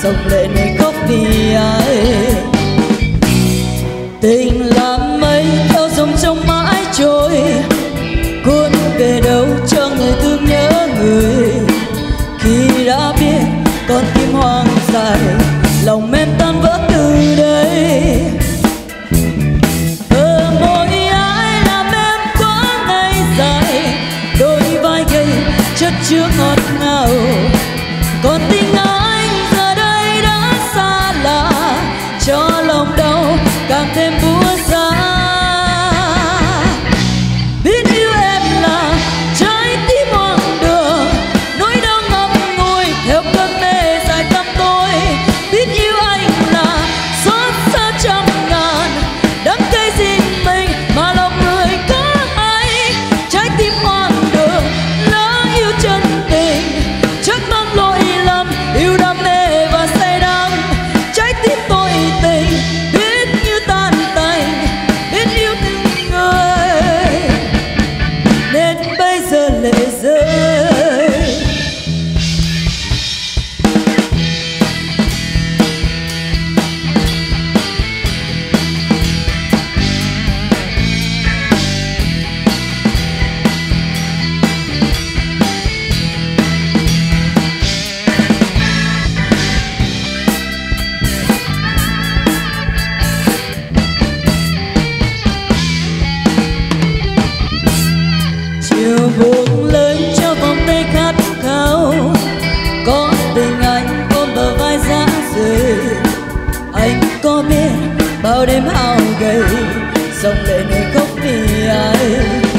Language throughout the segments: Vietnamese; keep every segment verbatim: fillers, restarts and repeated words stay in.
dòng lệ này khóc vì ai. Tình là mây theo dòng sông mãi trôi, cuốn về đâu cho người thương nhớ người. Khi đã biết con tim hoang dại, lòng em tan vỡ từ đây. Ở mỗi ai làm em quá ngày dài, đôi vai gầy chất chứa ngọt ngào. Còn tình anh giờ đây đã xa lạ, cho lòng đau càng thêm buốt giá. Biết yêu em là trái tim hoang đường, nỗi đau ngậm ngùi theo cơn mê dài tăm tối. Biết yêu anh là xót xa trăm ngàn, đắng cay riêng mình mà lòng người có hay. Trái tim hoang đường lỡ yêu chân tình, chắc mang lỗi lầm yêu đam mê và say đắm. Trái tim tôi tình biết như tan tành, biết yêu từng người nên bây giờ lệ rơi. Chiều buông lên cho vòng tay khát khao, có tình anh ôm bờ vai giá rời. Anh có biết bao đêm hao gầy, dòng lệ này khóc vì ai.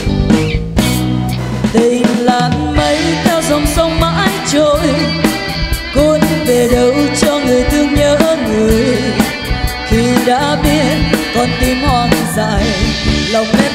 Tình là mây theo dòng sông mãi trôi, cuốn về đâu cho người thương nhớ người. Khi đã biết con tim hoang dại, lòng em